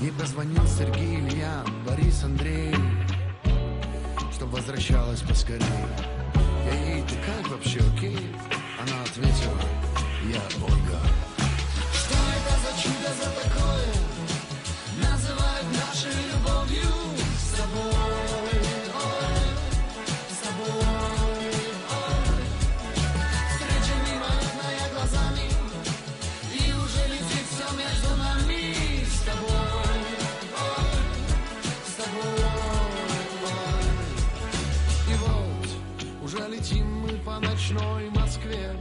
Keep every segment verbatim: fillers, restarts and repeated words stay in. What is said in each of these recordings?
Ей позвонил Сергей, Илья, Борис, Андрей, чтоб возвращалась поскорее. Я ей: ты как вообще, окей? Она ответила: я Ольга. Что это за чудо, за такое называют нашей любовью с тобой, ой, с тобой, ой. Встреча мимолетная глазами, и уже летит все между нами с тобой, ой, с тобой, ой. И вот уже летим мы по ночной Москве.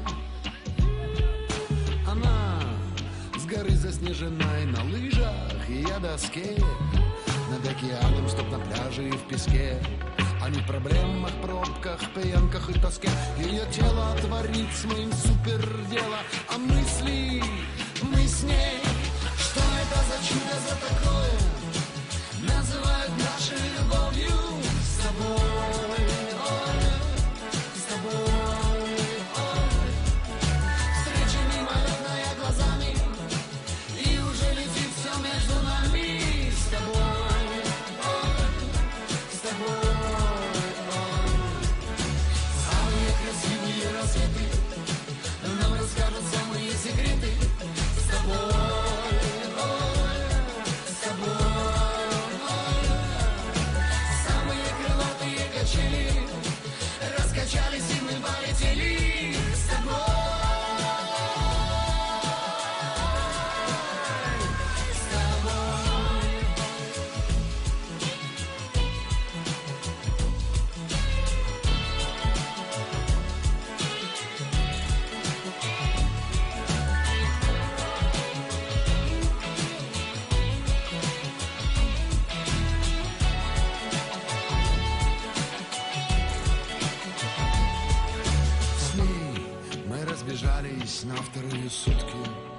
Она с горы заснеженной на лыжах, и я доске над океаном, стоп на пляже и в песке. О не проблемах, пробках, пьянках и тоске. Ее тело творит с моим супер дело, а мысли мы с ней. Что это за чудо, за такое называют нашей любовью с тобой, ой, с тобой, ой. Встреча мимолетная глазами, и уже летит все между нами с тобой, ой, с тобой, ой. Самые красивые рассветы нам расскажут самые секреты с тобой, ой, с тобой, ой. Самые крылатые качели раскачались, и мы полетели с тобой. С ней мы разбежались на вторые сутки.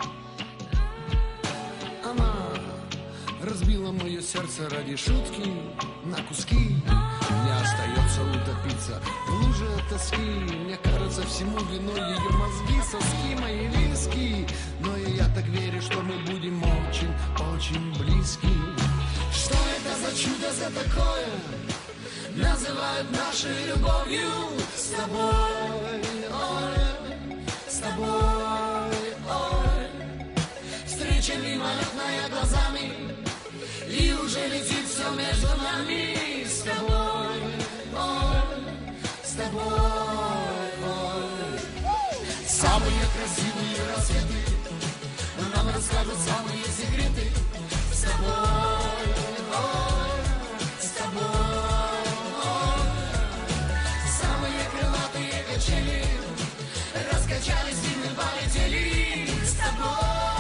Она разбила мое сердце ради шутки на куски. Мне остается утопиться в луже тоски. Мне кажется, всему виной ее мозги, соски, мои виски. Но и я так верю, что мы будем очень, очень близки. Что это за чудо, за такое называют нашей любовью с тобой, ой, с тобой, ой. Встреча мимолетная глазами, и уже летит все между нами с тобой, ой, с тобой, ой. Самые красивые рассветы нам расскажут самые секреты с тобой, ой, с тобой, ой. Самые крылатые качели раскачались, и мы полетели с тобой.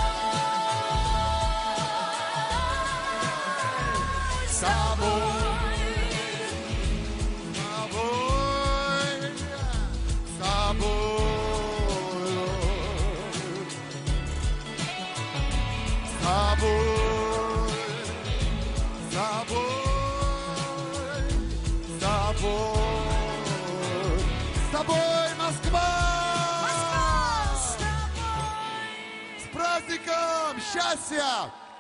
С тобой, с тобой, с тобой, с тобой, с тобой, с тобой, Москва! С праздником счастья!